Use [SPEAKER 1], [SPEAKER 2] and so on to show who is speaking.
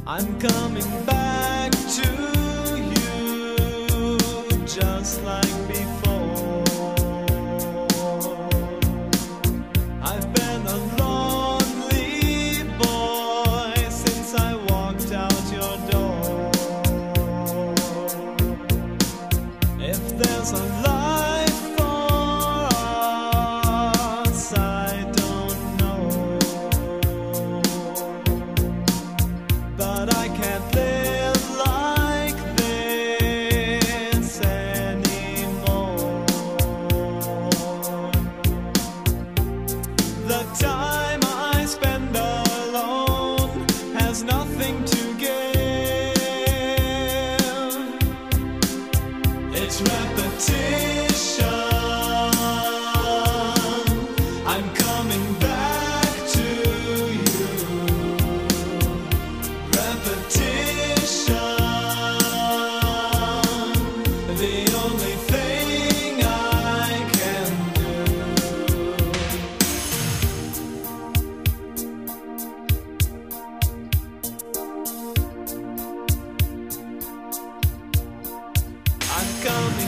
[SPEAKER 1] I'm coming back to you just like before. I've been a lonely boy since I walked out your door. If there's a life for us, I don't know, but I can't live like this anymore. The time I spend alone has nothing to give. It's repetition. I'm coming back to you. Repetition. The only thing I can do. I'm coming